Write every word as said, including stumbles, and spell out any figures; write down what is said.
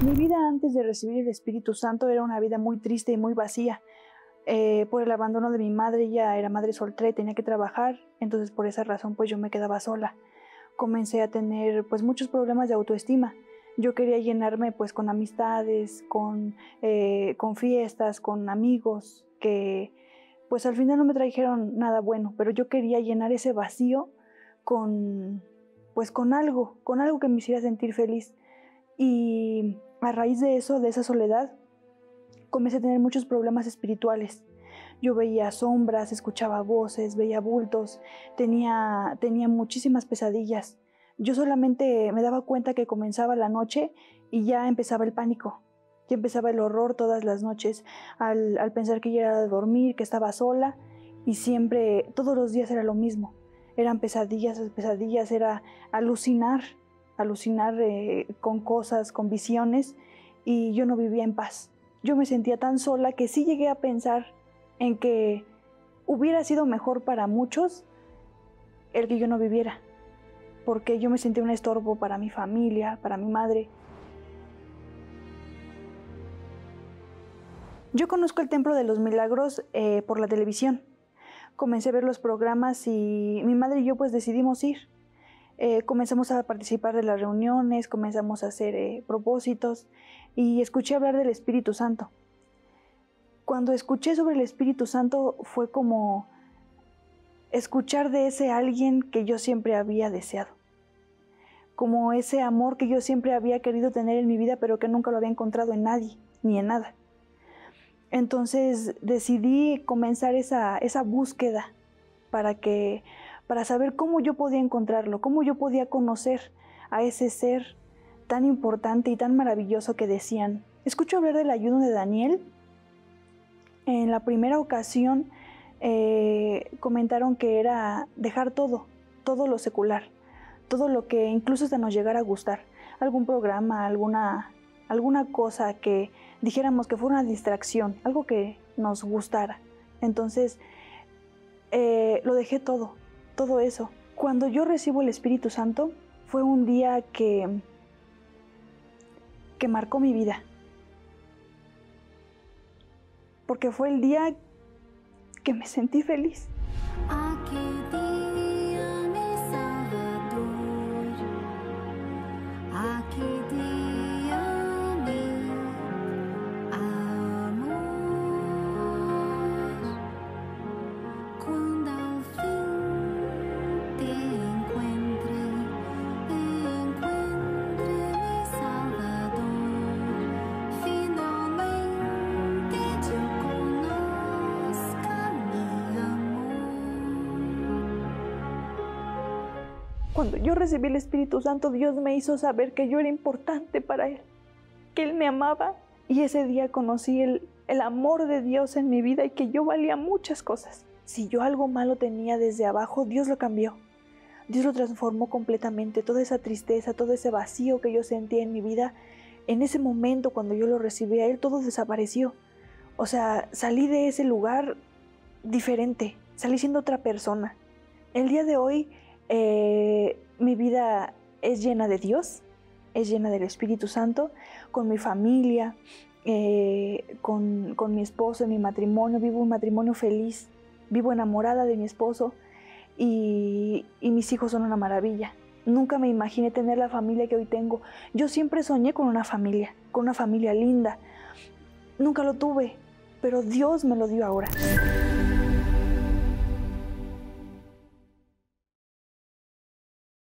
Mi vida antes de recibir el Espíritu Santo era una vida muy triste y muy vacía. Eh, por el abandono de mi madre, ella era madre soltera y tenía que trabajar, entonces por esa razón pues yo me quedaba sola. Comencé a tener pues muchos problemas de autoestima. Yo quería llenarme pues con amistades, con, eh, con fiestas, con amigos que pues al final no me trajeron nada bueno, pero yo quería llenar ese vacío con pues con algo, con algo que me hiciera sentir feliz. Y a raíz de eso, de esa soledad, comencé a tener muchos problemas espirituales. Yo veía sombras, escuchaba voces, veía bultos, tenía, tenía muchísimas pesadillas. Yo solamente me daba cuenta que comenzaba la noche y ya empezaba el pánico. Ya empezaba el horror todas las noches, al, al pensar que ya era de dormir, que estaba sola, y siempre, todos los días era lo mismo. Eran pesadillas, pesadillas, era alucinar, alucinar eh, con cosas, con visiones, y yo no vivía en paz. Yo me sentía tan sola que sí llegué a pensar en que hubiera sido mejor para muchos el que yo no viviera, porque yo me sentía un estorbo para mi familia, para mi madre. Yo conozco el Templo de los Milagros eh, por la televisión. Comencé a ver los programas y mi madre y yo pues decidimos ir. Eh, comenzamos a participar de las reuniones, comenzamos a hacer eh, propósitos y escuché hablar del Espíritu Santo. Cuando escuché sobre el Espíritu Santo fue como escuchar de ese alguien que yo siempre había deseado, como ese amor que yo siempre había querido tener en mi vida pero que nunca lo había encontrado en nadie ni en nada. Entonces decidí comenzar esa, esa búsqueda para, que, para saber cómo yo podía encontrarlo, cómo yo podía conocer a ese ser tan importante y tan maravilloso que decían. Escucho hablar del ayuno de Daniel. En la primera ocasión eh, comentaron que era dejar todo, todo lo secular, todo lo que incluso hasta nos llegara a gustar, algún programa, alguna, alguna cosa que dijéramos que fuera una distracción, algo que nos gustara. Entonces eh, lo dejé todo, todo eso. Cuando yo recibo el Espíritu Santo fue un día que, que marcó mi vida, porque fue el día que me sentí feliz. Aquel día, mi Salvador, aquel día, mi amor, cuando al fin te encuentre, encuentre mi Salvador, finalmente yo conozca mi amor. Cuando yo recibí el Espíritu Santo, Dios me hizo saber que yo era importante para Él, que Él me amaba, y ese día conocí el, el amor de Dios en mi vida y que yo valía muchas cosas. Si yo algo malo tenía desde abajo, Dios lo cambió. Dios lo transformó completamente. Toda esa tristeza, todo ese vacío que yo sentía en mi vida, en ese momento cuando yo lo recibí a Él, todo desapareció. O sea, salí de ese lugar diferente, salí siendo otra persona. El día de hoy, eh, mi vida es llena de Dios, es llena del Espíritu Santo, con mi familia, eh, con, con mi esposo, en mi matrimonio. Vivo un matrimonio feliz, vivo enamorada de mi esposo y, y mis hijos son una maravilla. Nunca me imaginé tener la familia que hoy tengo. Yo siempre soñé con una familia, con una familia linda. Nunca lo tuve, pero Dios me lo dio ahora.